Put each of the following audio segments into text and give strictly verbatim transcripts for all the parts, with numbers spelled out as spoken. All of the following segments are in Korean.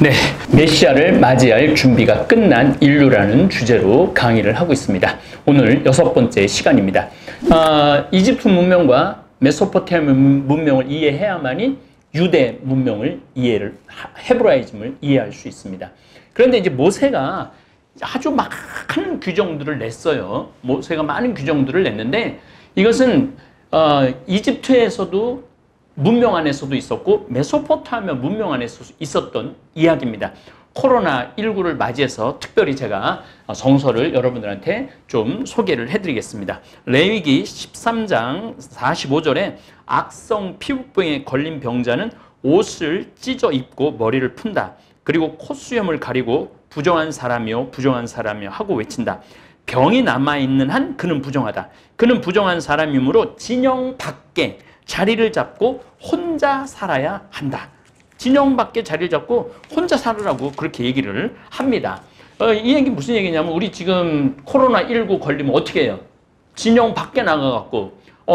네, 메시아를 맞이할 준비가 끝난 인류라는 주제로 강의를 하고 있습니다. 오늘 여섯 번째 시간입니다. 아, 이집트 문명과 메소포타미아 문명을 이해해야만이 유대 문명을 이해를, 헤브라이즘을 이해할 수 있습니다. 그런데 이제 모세가 아주 많은 규정들을 냈어요. 모세가 많은 규정들을 냈는데 이것은 어, 이집트에서도 문명 안에서도 있었고 메소포타미아 문명 안에서 있었던 이야기입니다. 코로나 십구를 맞이해서 특별히 제가 성서를 여러분들한테 좀 소개를 해드리겠습니다. 레위기 십삼 장 사십오 절에 악성 피부병에 걸린 병자는 옷을 찢어 입고 머리를 푼다. 그리고 콧수염을 가리고 부정한 사람이요 부정한 사람이요 하고 외친다. 병이 남아있는 한 그는 부정하다. 그는 부정한 사람이므로 진영 밖에 자리를 잡고 혼자 살아야 한다. 진영 밖에 자리를 잡고 혼자 살으라고 그렇게 얘기를 합니다. 어, 이 얘기 무슨 얘기냐면 우리 지금 코로나 십구 걸리면 어떻게 해요? 진영 밖에 나가갖고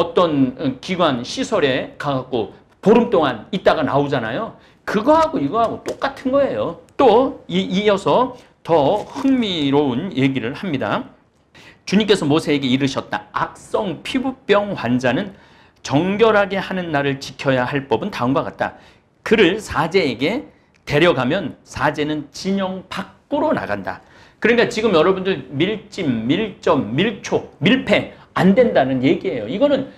어떤 기관, 시설에 가갖고 보름 동안 있다가 나오잖아요. 그거하고 이거하고 똑같은 거예요. 또 이, 이어서 더 흥미로운 얘기를 합니다. 주님께서 모세에게 이르셨다. 악성 피부병 환자는 정결하게 하는 날을 지켜야 할 법은 다음과 같다. 그를 사제에게 데려가면 사제는 진영 밖으로 나간다. 그러니까 지금 여러분들 밀찜, 밀점, 밀촉, 밀폐 안 된다는 얘기예요. 이거는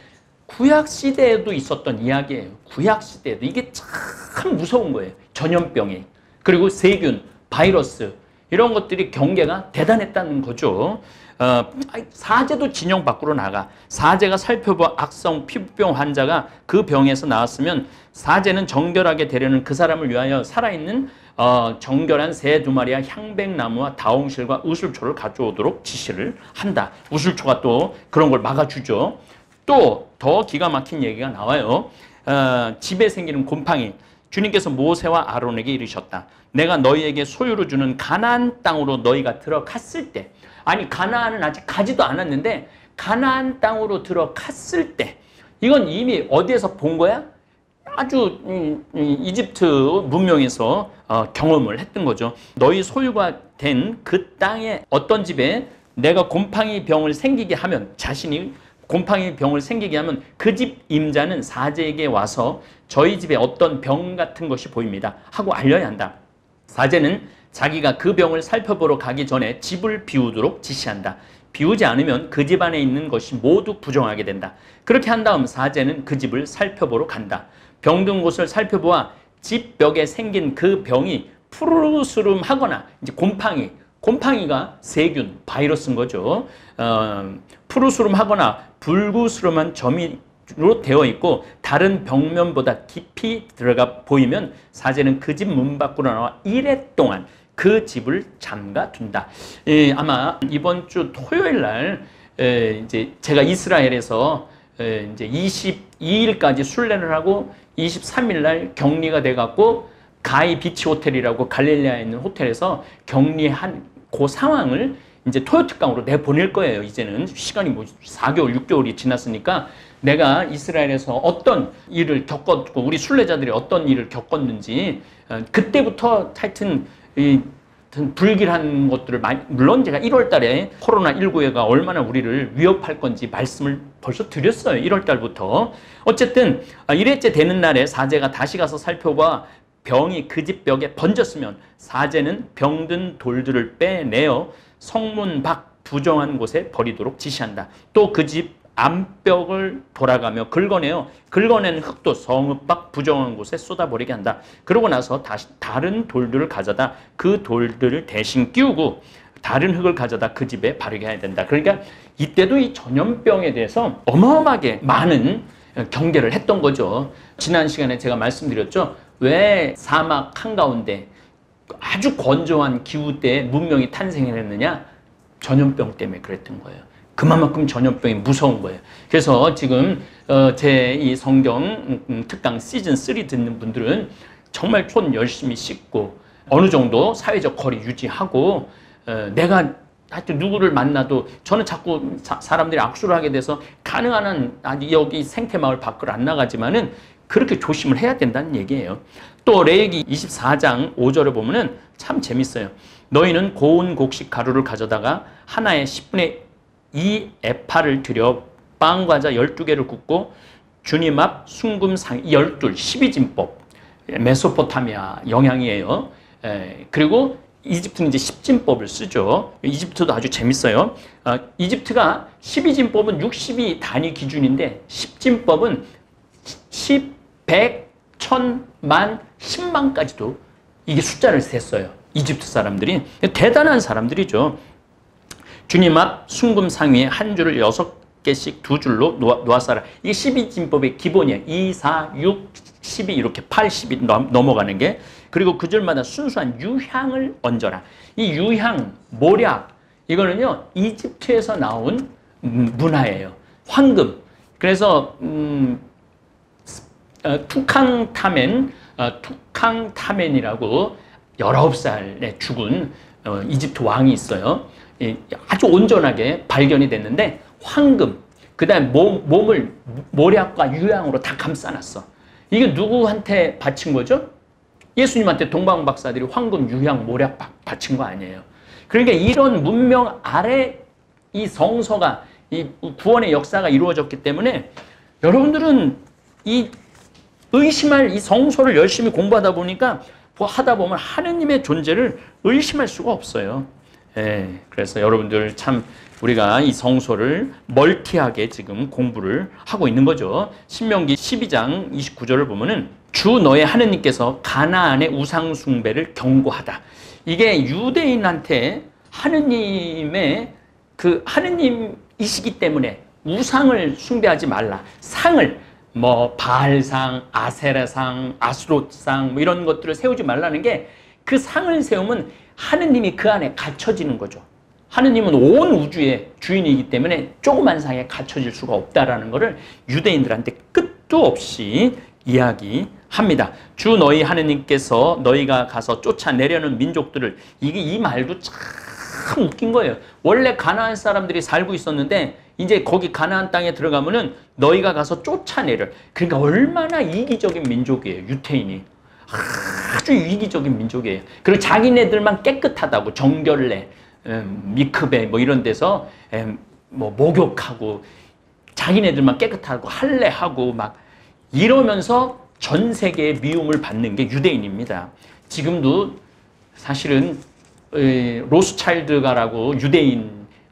구약시대에도 있었던 이야기예요. 구약시대에도. 이게 참 무서운 거예요. 전염병에. 그리고 세균, 바이러스 이런 것들이 경계가 대단했다는 거죠. 어, 사제도 진영 밖으로 나가. 사제가 살펴봐 악성 피부병 환자가 그 병에서 나왔으면 사제는 정결하게 되려는 그 사람을 위하여 살아있는 어, 정결한 새 두 마리와 향백나무와 다홍실과 우슬초를 가져오도록 지시를 한다. 우슬초가 또 그런 걸 막아주죠. 또 더 기가 막힌 얘기가 나와요. 어, 집에 생기는 곰팡이. 주님께서 모세와 아론에게 이르셨다. 내가 너희에게 소유로 주는 가나안 땅으로 너희가 들어갔을 때, 아니 가나안은 아직 가지도 않았는데 가나안 땅으로 들어갔을 때, 이건 이미 어디에서 본 거야? 아주 이집트 문명에서 경험을 했던 거죠. 너희 소유가 된 그 땅에 어떤 집에 내가 곰팡이 병을 생기게 하면, 자신이 곰팡이 병을 생기게 하면 그 집 임자는 사제에게 와서 저희 집에 어떤 병 같은 것이 보입니다 하고 알려야 한다. 사제는 자기가 그 병을 살펴보러 가기 전에 집을 비우도록 지시한다. 비우지 않으면 그 집 안에 있는 것이 모두 부정하게 된다. 그렇게 한 다음 사제는 그 집을 살펴보러 간다. 병든 곳을 살펴보아 집 벽에 생긴 그 병이 푸르스름하거나, 이제 곰팡이, 곰팡이가 세균, 바이러스인 거죠. 어, 푸르스름하거나 불구스름한 점으로 되어 있고 다른 벽면보다 깊이 들어가 보이면 사제는 그 집 문 밖으로 나와 이래 동안 그 집을 잠가 둔다. 예, 아마 이번 주 토요일 날 에, 이제 제가 이스라엘에서 에, 이제 이십이 일까지 순례를 하고 이십삼 일 날 격리가 돼 갖고 가이 비치 호텔이라고 갈릴리아에 있는 호텔에서 격리한 그 상황을 이제 토요특강으로 내보낼 거예요. 이제는 시간이 뭐 사 개월, 육 개월이 지났으니까 내가 이스라엘에서 어떤 일을 겪었고 우리 순례자들이 어떤 일을 겪었는지 그때부터 하여튼 이 불길한 것들을 많이, 물론 제가 일월 달에 코로나 십구가 얼마나 우리를 위협할 건지 말씀을 벌써 드렸어요. 일월 달부터. 어쨌든 일회째 되는 날에 사제가 다시 가서 살펴봐 병이 그 집 벽에 번졌으면 사제는 병든 돌들을 빼내어 성문 밖 부정한 곳에 버리도록 지시한다. 또 그 집 안벽을 돌아가며 긁어내어 긁어낸 흙도 성읍 밖 부정한 곳에 쏟아버리게 한다. 그러고 나서 다시 다른 돌들을 가져다 그 돌들을 대신 끼우고 다른 흙을 가져다 그 집에 바르게 해야 된다. 그러니까 이때도 이 전염병에 대해서 어마어마하게 많은 경계를 했던 거죠. 지난 시간에 제가 말씀드렸죠. 왜 사막 한가운데 아주 건조한 기후 때 문명이 탄생했느냐? 전염병 때문에 그랬던 거예요. 그만큼 전염병이 무서운 거예요. 그래서 지금 어 제 이 성경 특강 시즌 쓰리 듣는 분들은 정말 손 열심히 씻고 어느 정도 사회적 거리 유지하고 어 내가 하여튼 누구를 만나도 저는 자꾸 사, 사람들이 악수를 하게 돼서 가능한 한 여기 생태마을 밖으로 안 나가지만은 그렇게 조심을 해야 된다는 얘기예요. 또 레위기 이십사 장 오 절에 보면은 참 재밌어요. 너희는 고운 곡식 가루를 가져다가 하나의 십분의 이 에파를 들여 빵 과자 열두 개를 굽고 주님 앞 순금상 열둘 십이진법, 메소포타미아 영향이에요. 에, 그리고 이집트는 이제 십진법을 쓰죠. 이집트도 아주 재밌어요. 어, 이집트가 십이진법은 육십이 단위 기준인데 십진법은 십, 백, 천, 만, 십만까지도 이게 숫자를 셌어요. 이집트 사람들이. 대단한 사람들이죠. 주님 앞 순금 상위에 한 줄을 여섯 개씩 두 줄로 놓아, 놓아싸라. 이게 십이진법의 기본이에요. 이, 사, 육, 십이 이렇게 팔, 십이 넘어가는 게. 그리고 그 줄마다 순수한 유향을 얹어라. 이 유향, 모략 이거는요 이집트에서 나온 문화예요. 황금. 그래서 음, 어, 투캉타멘, 어, 투캉타멘이라고 열아홉 살에 죽은 어, 이집트 왕이 있어요. 예, 아주 온전하게 발견이 됐는데 황금, 그 다음에 몸, 몸을 모략과 유향으로 다 감싸놨어. 이게 누구한테 바친 거죠? 예수님한테 동방 박사들이 황금, 유향, 모략 바친 거 아니에요. 그러니까 이런 문명 아래 이 성서가, 이 구원의 역사가 이루어졌기 때문에 여러분들은 이 의심할 이 성서를 열심히 공부하다 보니까 하다 보면 하느님의 존재를 의심할 수가 없어요. 예, 그래서 여러분들 참 우리가 이 성서를 멀티하게 지금 공부를 하고 있는 거죠. 신명기 십이 장 이십구 절을 보면은 주 너의 하느님께서 가나안의 우상 숭배를 경고하다. 이게 유대인한테 하느님의 그 하느님이시기 때문에 우상을 숭배하지 말라. 상을 뭐 바알상, 아세라상, 아스롯상 뭐 이런 것들을 세우지 말라는 게 그 상을 세우면 하느님이 그 안에 갇혀지는 거죠. 하느님은 온 우주의 주인이기 때문에 조그만 상에 갇혀질 수가 없다라는 것을 유대인들한테 끝도 없이 이야기합니다. 주 너희 하느님께서 너희가 가서 쫓아내려는 민족들을, 이게 이 말도 참 웃긴 거예요. 원래 가나안 사람들이 살고 있었는데 이제 거기 가나안 땅에 들어가면은 너희가 가서 쫓아내려. 그러니까 얼마나 이기적인 민족이에요, 유태인이. 아주 이기적인 민족이에요. 그리고 자기네들만 깨끗하다고 정결례, 미크베 뭐 이런 데서 뭐 목욕하고 자기네들만 깨끗하고 할례하고 막 이러면서 전 세계의 미움을 받는 게 유대인입니다. 지금도 사실은 로스차일드가라고 유대인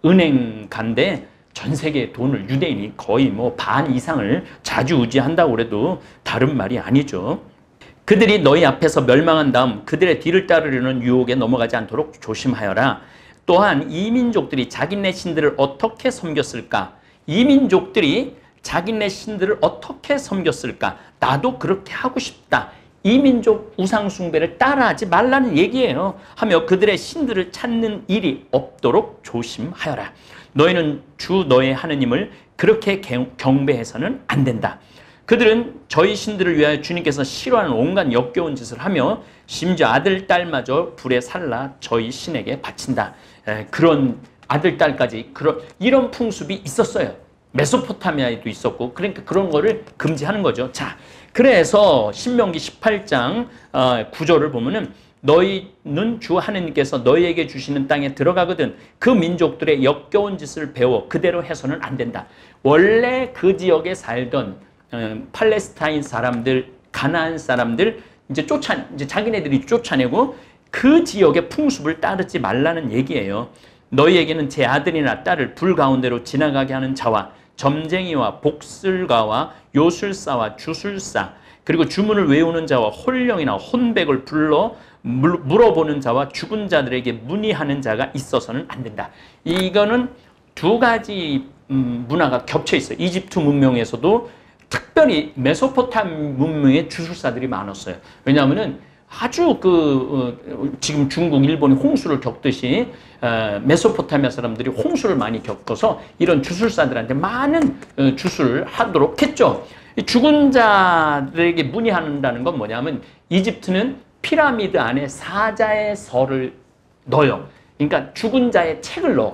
은행가인데 전 세계의 돈을 유대인이 거의 뭐 반 이상을 좌지우지한다고 그래도 다른 말이 아니죠. 그들이 너희 앞에서 멸망한 다음 그들의 뒤를 따르려는 유혹에 넘어가지 않도록 조심하여라. 또한 이 민족들이 자기네 신들을 어떻게 섬겼을까? 이 민족들이 자기네 신들을 어떻게 섬겼을까? 나도 그렇게 하고 싶다. 이 민족 우상 숭배를 따라하지 말라는 얘기예요. 하며 그들의 신들을 찾는 일이 없도록 조심하여라. 너희는 주 너의 하느님을 그렇게 경배해서는 안 된다. 그들은 저희 신들을 위하여 주님께서 싫어하는 온갖 역겨운 짓을 하며 심지어 아들, 딸마저 불에 살라 저희 신에게 바친다. 에, 그런 아들, 딸까지 그런 이런 풍습이 있었어요. 메소포타미아에도 있었고, 그러니까 그런 거를 금지하는 거죠. 자, 그래서 신명기 십팔 장 어, 구 절을 보면은 너희는 주 하느님께서 너희에게 주시는 땅에 들어가거든 그 민족들의 역겨운 짓을 배워 그대로 해서는 안 된다. 원래 그 지역에 살던 어, 팔레스타인 사람들, 가나안 사람들 이제 쫓아 이제 자기네들이 쫓아내고 그 지역의 풍습을 따르지 말라는 얘기예요. 너희에게는 제 아들이나 딸을 불 가운데로 지나가게 하는 자와 점쟁이와 복술가와 요술사와 주술사 그리고 주문을 외우는 자와 홀령이나 혼백을 불러 물어보는 자와 죽은 자들에게 문의하는 자가 있어서는 안 된다. 이거는 두 가지 음, 문화가 겹쳐 있어요. 이집트 문명에서도 특별히 메소포타미 문명의 주술사들이 많았어요. 왜냐하면은 아주 그 어, 지금 중국, 일본이 홍수를 겪듯이 어, 메소포타미아 사람들이 홍수를 많이 겪어서 이런 주술사들한테 많은 어, 주술을 하도록 했죠. 죽은 자들에게 문의한다는 건 뭐냐면 이집트는 피라미드 안에 사자의 설을 넣어요. 그러니까 죽은 자의 책을 넣어.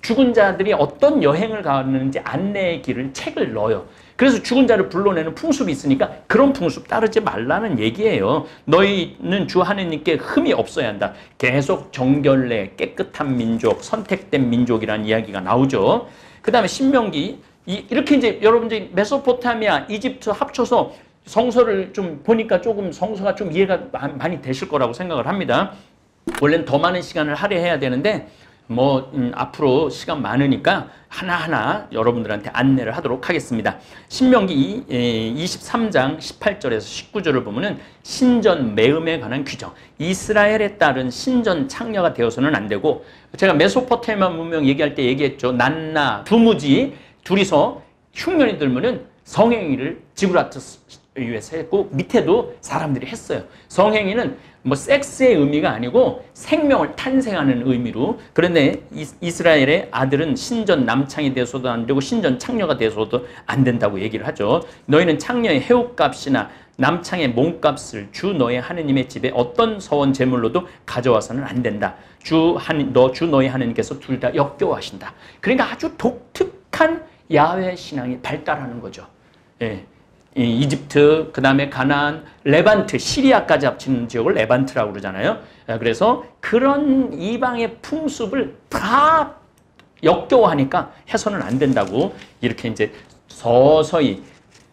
죽은 자들이 어떤 여행을 가는지 안내의 길을 책을 넣어요. 그래서 죽은 자를 불러내는 풍습이 있으니까 그런 풍습 따르지 말라는 얘기예요. 너희는 주 하느님께 흠이 없어야 한다. 계속 정결례, 깨끗한 민족, 선택된 민족이라는 이야기가 나오죠. 그 다음에 신명기, 이, 이렇게 이제 여러분들이 메소포타미아, 이집트 합쳐서 성서를 좀 보니까 조금 성서가 좀 이해가 많이 되실 거라고 생각을 합니다. 원래는 더 많은 시간을 할애해야 되는데 뭐 음, 앞으로 시간 많으니까 하나하나 여러분들한테 안내를 하도록 하겠습니다. 신명기 이십삼 장 십팔 절에서 십구 절을 보면은 신전 매음에 관한 규정, 이스라엘에 따른 신전 창녀가 되어서는 안 되고, 제가 메소포타미아 문명 얘기할 때 얘기했죠. 난나 두무지 둘이서 흉년이 들면은 성행위를 지브라트 위에서 했고 밑에도 사람들이 했어요. 성행위는 뭐 섹스의 의미가 아니고 생명을 탄생하는 의미로. 그런데 이스라엘의 아들은 신전 남창이 되어서도 안 되고 신전 창녀가 되어서도 안 된다고 얘기를 하죠. 너희는 창녀의 해옥값이나 남창의 몸값을 주 너의 하느님의 집에 어떤 서원 제물로도 가져와서는 안 된다. 주 하느 너 주 너의 하느님께서 둘 다 역겨워하신다. 그러니까 아주 독특한 야훼 신앙이 발달하는 거죠. 예. 이집트, 그 다음에 가나안, 레반트, 시리아까지 합치는 지역을 레반트라고 그러잖아요. 그래서 그런 이방의 풍습을 다 역겨워하니까 해서는 안 된다고 이렇게 이제 서서히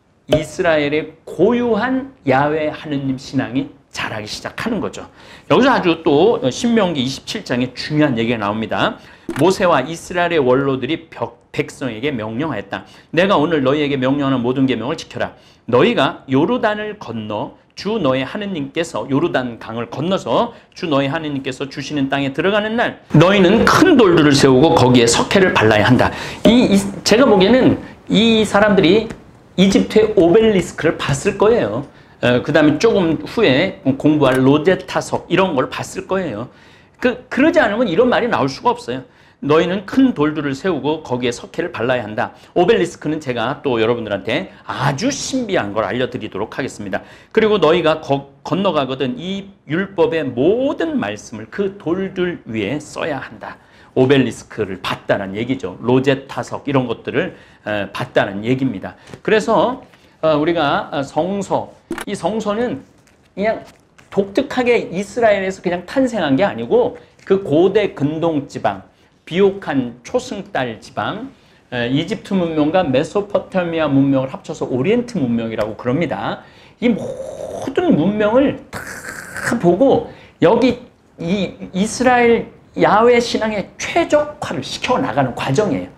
이스라엘의 고유한 야훼 하느님 신앙이 자라기 시작하는 거죠. 여기서 아주 또 신명기 이십칠 장에 중요한 얘기가 나옵니다. 모세와 이스라엘의 원로들이 백성에게 명령하였다. 내가 오늘 너희에게 명령하는 모든 계명을 지켜라. 너희가 요르단을 건너 주 너의 하느님께서 요르단 강을 건너서 주 너의 하느님께서 주시는 땅에 들어가는 날 너희는 큰 돌들을 세우고 거기에 석회를 발라야 한다. 이, 이 제가 보기에는 이 사람들이 이집트의 오벨리스크를 봤을 거예요. 어, 그 다음에 조금 후에 공부할 로제타석 이런 걸 봤을 거예요. 그, 그러지 않으면 이런 말이 나올 수가 없어요. 너희는 큰 돌들을 세우고 거기에 석회를 발라야 한다. 오벨리스크는 제가 또 여러분들한테 아주 신비한 걸 알려드리도록 하겠습니다. 그리고 너희가 거, 건너가거든 이 율법의 모든 말씀을 그 돌들 위에 써야 한다. 오벨리스크를 봤다는 얘기죠. 로제타석 이런 것들을 어, 봤다는 얘기입니다. 그래서 어, 우리가 성서, 이 성서는 그냥 독특하게 이스라엘에서 그냥 탄생한 게 아니고 그 고대 근동 지방, 비옥한 초승달 지방, 이집트 문명과 메소포타미아 문명을 합쳐서 오리엔트 문명이라고 그럽니다. 이 모든 문명을 다 보고 여기 이 이스라엘 야훼 신앙의 최적화를 시켜나가는 과정이에요.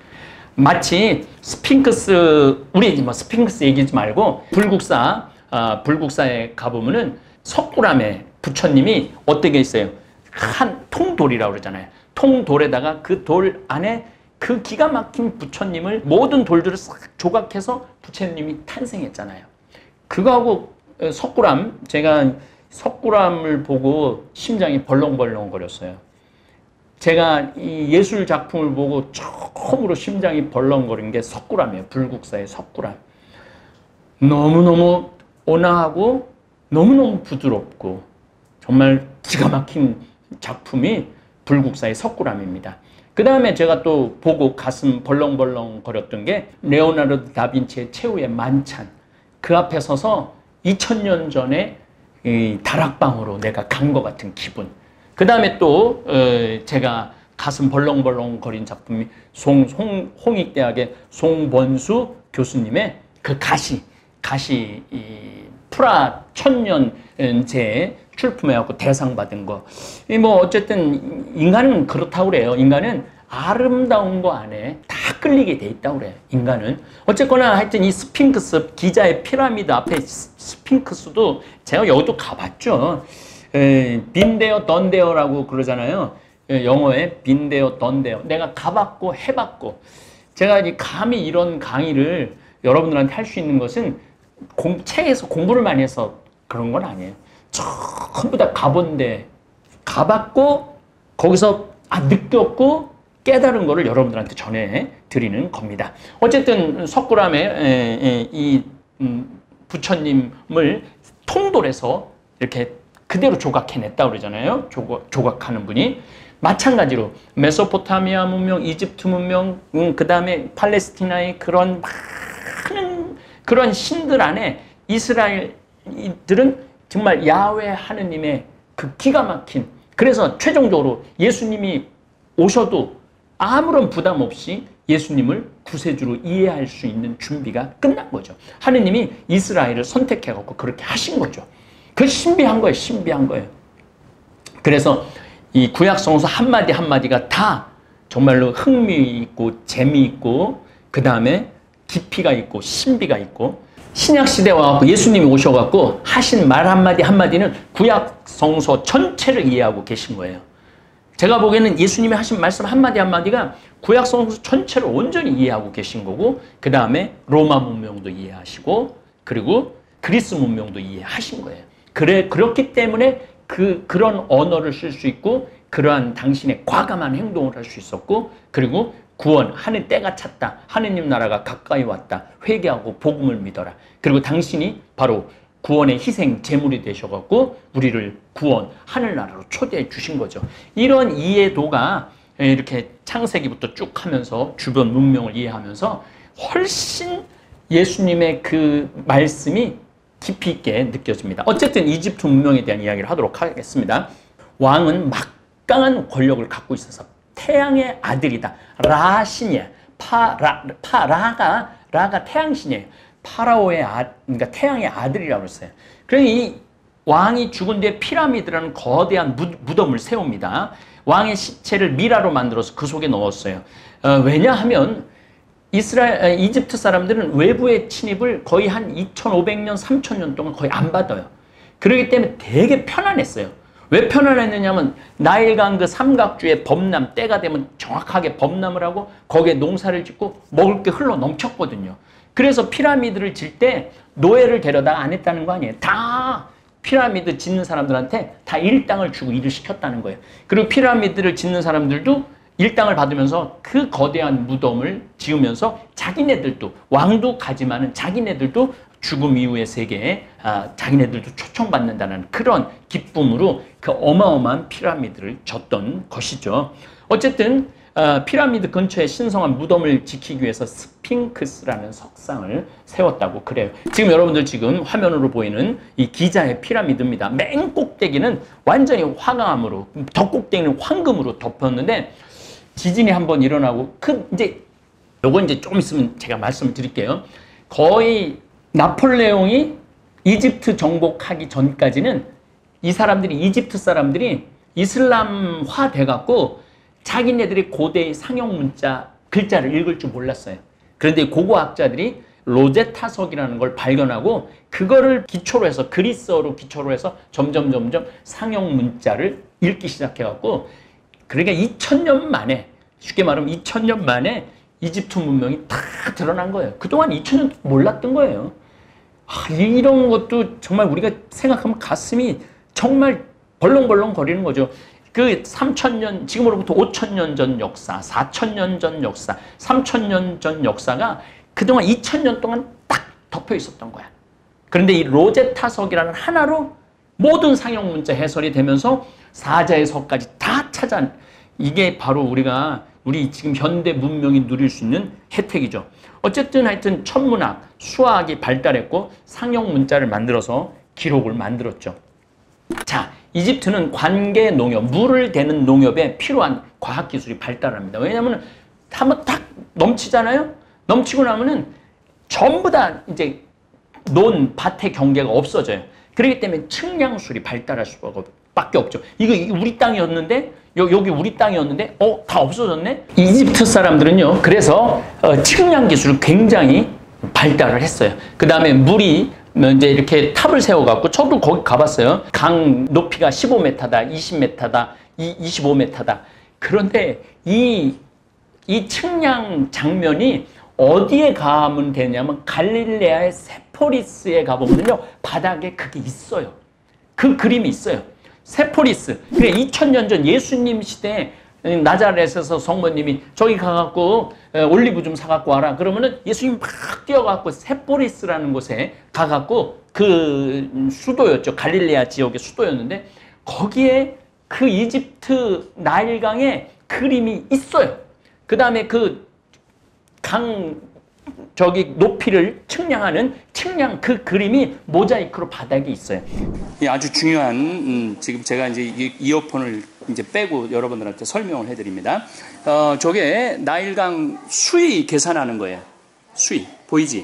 마치 스핑크스, 우리 뭐 스핑크스 얘기하지 말고 불국사, 아, 불국사에 가보면은 석굴암에 부처님이 어떻게 있어요? 한 통돌이라고 그러잖아요. 통돌에다가 그 돌 안에 그 기가 막힌 부처님을 모든 돌들을 싹 조각해서 부처님이 탄생했잖아요. 그거하고 석굴암, 제가 석굴암을 보고 심장이 벌렁벌렁 거렸어요. 제가 이 예술 작품을 보고 처음으로 심장이 벌렁거린 게 석굴암이에요. 불국사의 석굴암. 너무너무 온화하고 너무너무 부드럽고 정말 기가 막힌 작품이 불국사의 석굴암입니다. 그 다음에 제가 또 보고 가슴 벌렁벌렁 거렸던 게 레오나르도 다빈치의 최후의 만찬. 그 앞에 서서 이천 년 전에 이 다락방으로 내가 간 것 같은 기분. 그 다음에 또 어, 제가 가슴 벌렁벌렁 거린 작품이 송, 송, 홍익대학의 송번수 교수님의 그 가시, 가시 이 프라 천년제에 출품해갖고 대상 받은 거. 이 뭐 어쨌든 인간은 그렇다고 그래요. 인간은 아름다운 거 안에 다 끌리게 돼 있다고 그래요. 인간은. 어쨌거나 하여튼 이 스핑크스, 기자의 피라미드 앞에 스핑크스도 제가 여기도 가봤죠. 에, 빈데어 던데어라고 그러잖아요. 에, 영어에 빈데어 던데어. 내가 가봤고 해봤고. 제가 이제 감히 이런 강의를 여러분들한테 할 수 있는 것은 공, 책에서 공부를 많이 해서 그런 건 아니에요. 전부 다 가본데 가봤고 거기서 아 느꼈고 깨달은 거를 여러분들한테 전해드리는 겁니다. 어쨌든 석굴암에 이 부처님을 통돌해서 이렇게 그대로 조각해냈다고 그러잖아요. 조각, 조각하는 분이. 마찬가지로 메소포타미아 문명, 이집트 문명, 음, 그 다음에 팔레스티나의 그런 많은 그런 신들 안에 이스라엘들은 정말 야훼 하느님의 그 기가 막힌, 그래서 최종적으로 예수님이 오셔도 아무런 부담 없이 예수님을 구세주로 이해할 수 있는 준비가 끝난 거죠. 하느님이 이스라엘을 선택해갖고 그렇게 하신 거죠. 그 신비한 거예요. 신비한 거예요. 그래서 이 구약 성서 한마디 한마디가 다 정말로 흥미있고 재미있고 그 다음에 깊이가 있고 신비가 있고, 신약 시대에 와갖고 예수님이 오셔갖고 하신 말 한마디 한마디는 구약 성서 전체를 이해하고 계신 거예요. 제가 보기에는 예수님이 하신 말씀 한마디 한마디가 구약 성서 전체를 온전히 이해하고 계신 거고, 그 다음에 로마 문명도 이해하시고, 그리고 그리스 문명도 이해하신 거예요. 그래, 그렇기 때문에 그, 그런 언어를 쓸 수 있고, 그러한 당신의 과감한 행동을 할 수 있었고, 그리고 구원하는 때가 찼다. 하느님 나라가 가까이 왔다. 회개하고 복음을 믿어라. 그리고 당신이 바로 구원의 희생 제물이 되셔갖고 우리를 구원 하늘나라로 초대해 주신 거죠. 이런 이해도가 이렇게 창세기부터 쭉 하면서 주변 문명을 이해하면서 훨씬 예수님의 그 말씀이 깊이 있게 느껴집니다. 어쨌든 이집트 문명에 대한 이야기를 하도록 하겠습니다. 왕은 막강한 권력을 갖고 있어서 태양의 아들이다. 라신이야. 파라, 파라가, 라가 태양신이에요. 파라오의 아, 그러니까 태양의 아들이라고 했어요. 그러니 이 왕이 죽은 뒤에 피라미드라는 거대한 무, 무덤을 세웁니다. 왕의 시체를 미라로 만들어서 그 속에 넣었어요. 어, 왜냐하면 이스라엘, 이집트 사람들은 외부의 침입을 거의 한 이천오백 년, 삼천 년 동안 거의 안 받아요. 그렇기 때문에 되게 편안했어요. 왜 편안했느냐면 나일강 그 삼각주의 범람, 때가 되면 정확하게 범람을 하고 거기에 농사를 짓고 먹을 게 흘러 넘쳤거든요. 그래서 피라미드를 질 때 노예를 데려다 안 했다는 거 아니에요. 다 피라미드 짓는 사람들한테 다 일당을 주고 일을 시켰다는 거예요. 그리고 피라미드를 짓는 사람들도 일당을 받으면서 그 거대한 무덤을 지으면서 자기네들도, 왕도 가지만은 자기네들도 죽음 이후의 세계에 아, 자기네들도 초청받는다는 그런 기쁨으로 그 어마어마한 피라미드를 졌던 것이죠. 어쨌든 어, 피라미드 근처에 신성한 무덤을 지키기 위해서 스핑크스라는 석상을 세웠다고 그래요. 지금 여러분들 지금 화면으로 보이는 이 기자의 피라미드입니다. 맨 꼭대기는 완전히 화강암으로, 더 꼭대기는 황금으로 덮었는데 지진이 한번 일어나고 그 이제 요거 이제 좀 있으면 제가 말씀을 드릴게요. 거의 나폴레옹이 이집트 정복하기 전까지는 이 사람들이, 이집트 사람들이 이슬람화 돼갖고 자기네들이 고대의 상형 문자 글자를 읽을 줄 몰랐어요. 그런데 고고학자들이 로제타석이라는 걸 발견하고 그거를 기초로 해서, 그리스어로 기초로 해서 점점 점점 상형 문자를 읽기 시작해갖고, 그러니까 이천 년 만에, 쉽게 말하면 이천 년 만에 이집트 문명이 다 드러난 거예요. 그동안 이천 년 몰랐던 거예요. 아, 이런 것도 정말 우리가 생각하면 가슴이 정말 벌렁벌렁 거리는 거죠. 그 삼천 년, 지금으로부터 오천 년 전 역사, 사천 년 전 역사, 삼천 년 전 역사가 그동안 이천 년 동안 딱 덮여 있었던 거야. 그런데 이 로제타석이라는 하나로 모든 상형 문자 해설이 되면서 사자의 석까지 다 찾아, 이게 바로 우리가, 우리 지금 현대 문명이 누릴 수 있는 혜택이죠. 어쨌든 하여튼 천문학, 수학이 발달했고 상형 문자를 만들어서 기록을 만들었죠. 자, 이집트는 관계 농협, 물을 대는 농협에 필요한 과학기술이 발달합니다. 왜냐하면 한번 딱 넘치잖아요? 넘치고 나면은 전부 다 이제 논, 밭의 경계가 없어져요. 그렇기 때문에 측량술이 발달할 수밖에 없죠. 이거 우리 땅이었는데, 여기 우리 땅이었는데, 어, 다 없어졌네? 이집트 사람들은요, 그래서 어, 측량 기술을 굉장히 발달을 했어요. 그 다음에 물이 이제 이렇게 탑을 세워갖고, 저도 거기 가봤어요. 강 높이가 십오 미터다, 이십 미터다, 이십오 미터다. 그런데 이, 이 측량 장면이 어디에 가면 되냐면 갈릴레아의 세포리스에 가보면요, 바닥에 그게 있어요. 그 그림이 있어요. 세포리스. 그래, 이천 년 전 예수님 시대에 나자렛에서 성모님이 저기 가갖고 올리브 좀 사갖고 와라. 그러면은 예수님이 막 뛰어갖고 세포리스라는 곳에 가갖고, 그 수도였죠. 갈릴레아 지역의 수도였는데 거기에 그 이집트 나일강에 그림이 있어요. 그 다음에 그 강 저기 높이를 측량하는 측량 그 그림이 모자이크로 바닥에 있어요. 아주 중요한 음, 지금 제가 이제 이, 이어폰을 이제 빼고 여러분들한테 설명을 해드립니다. 어, 저게 나일강 수위 계산하는 거예요. 수위 보이지?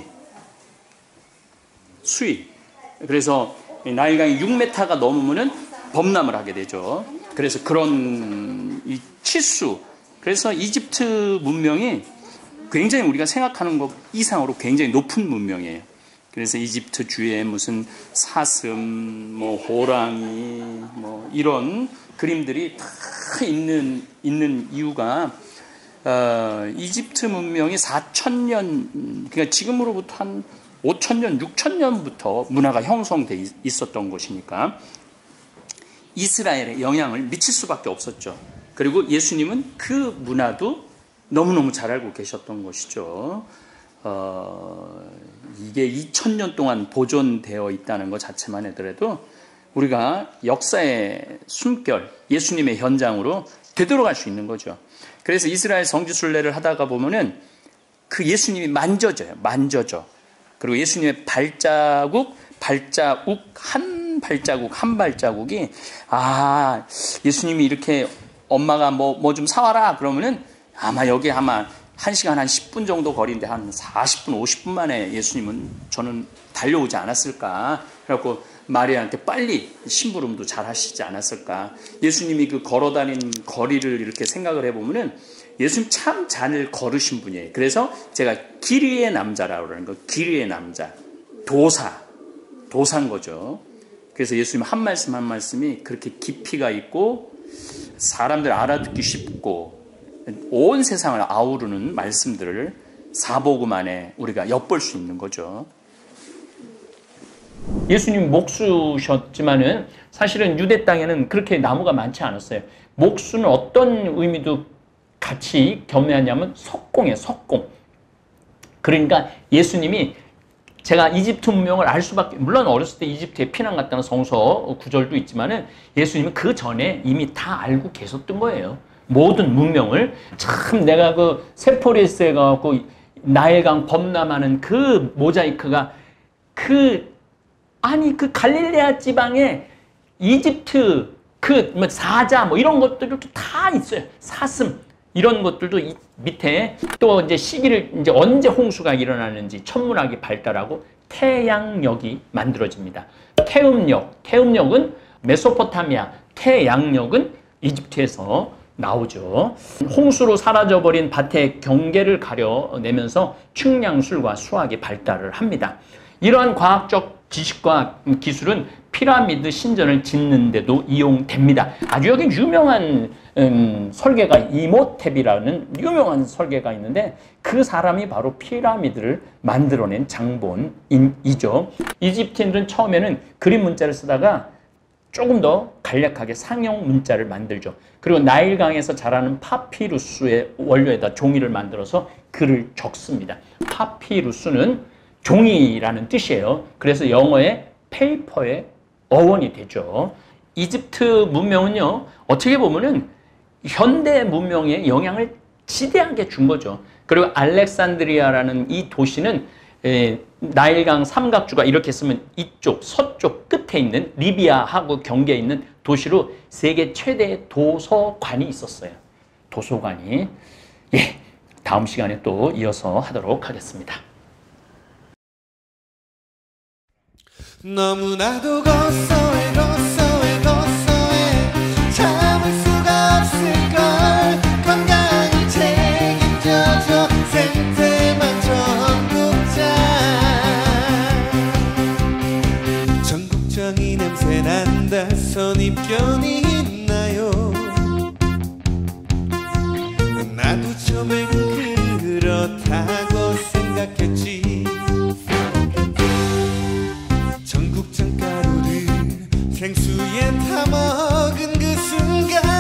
수위. 그래서 나일강이 육 미터가 넘으면은 범람을 하게 되죠. 그래서 그런 이 치수. 그래서 이집트 문명이 굉장히 우리가 생각하는 것 이상으로 굉장히 높은 문명이에요. 그래서 이집트 주에 무슨 사슴, 뭐 호랑이, 뭐 이런 그림들이 다 있는 있는 이유가 어, 이집트 문명이 사천 년, 그러니까 지금으로부터 한 오천 년, 육천 년부터 문화가 형성돼 있었던 것이니까 이스라엘에 영향을 미칠 수밖에 없었죠. 그리고 예수님은 그 문화도 너무너무 잘 알고 계셨던 것이죠. 어, 이게 이천 년 동안 보존되어 있다는 것 자체만 하더라도 우리가 역사의 숨결, 예수님의 현장으로 되돌아갈 수 있는 거죠. 그래서 이스라엘 성지순례를 하다가 보면은 그 예수님이 만져져요. 만져져. 그리고 예수님의 발자국, 발자국, 한 발자국, 한 발자국이, 아, 예수님이 이렇게 엄마가 뭐, 뭐 좀 사와라. 그러면은 아마 여기 아마 한 시간 한 십 분 정도 거리인데 한 사십 분, 오십 분 만에 예수님은 저는 달려오지 않았을까. 그래갖고 마리아한테 빨리 심부름도 잘 하시지 않았을까. 예수님이 그 걸어다닌 거리를 이렇게 생각을 해보면은 예수님 참 잘 걸으신 분이에요. 그래서 제가 길 위의 남자라고 그러는 거, 길 위의 남자. 도사. 도사인 거죠. 그래서 예수님 한 말씀 한 말씀이 그렇게 깊이가 있고 사람들 알아듣기 쉽고 온 세상을 아우르는 말씀들을 사복음 안에 우리가 엿볼 수 있는 거죠. 예수님 목수셨지만은 사실은 유대 땅에는 그렇게 나무가 많지 않았어요. 목수는 어떤 의미도 같이 겸해하냐면 석공이에요. 석공. 그러니까 예수님이 제가 이집트 문명을 알 수밖에, 물론 어렸을 때 이집트에 피난 갔다는 성서 구절도 있지만은 예수님은 그 전에 이미 다 알고 계셨던 거예요. 모든 문명을. 참 내가 그 세포리스에 가고 나일강 범람하는 그 모자이크가 그 아니 그 갈릴레아 지방에 이집트 그 뭐 사자 뭐 이런 것들도 다 있어요. 사슴 이런 것들도 이 밑에 또 이제 시기를 이제 언제 홍수가 일어나는지 천문학이 발달하고 태양력이 만들어집니다. 태음력, 태음력은 메소포타미아, 태양력은 이집트에서 나오죠. 홍수로 사라져버린 밭의 경계를 가려내면서 측량술과 수학이 발달을 합니다. 이러한 과학적 지식과 기술은 피라미드 신전을 짓는 데도 이용됩니다. 아주 여기 유명한 음, 설계가 이모텝이라는 유명한 설계가 있는데 그 사람이 바로 피라미드를 만들어낸 장본인이죠. 이집트인들은 처음에는 그림 문자를 쓰다가 조금 더 간략하게 상형 문자를 만들죠. 그리고 나일강에서 자라는 파피루스의 원료에다 종이를 만들어서 글을 적습니다. 파피루스는 종이라는 뜻이에요. 그래서 영어의 페이퍼의 어원이 되죠. 이집트 문명은요, 어떻게 보면은 현대 문명에 영향을 지대하게 준 거죠. 그리고 알렉산드리아라는 이 도시는 에, 나일강 삼각주가 이렇게 쓰면 이쪽 서쪽 끝에 있는 리비아하고 경계에 있는 도시로 세계 최대의 도서관이 있었어요. 도서관이. 예, 다음 시간에 또 이어서 하도록 하겠습니다. 너무나도 고소해 고소해 고소해 참을 수가 없을걸 건강을 책임져줘 생태만 전국장 전국장이 냄새난다 선입견이 있나요 나도 처음엔 그렇다고 생각했지 생수에 타먹은 그 순간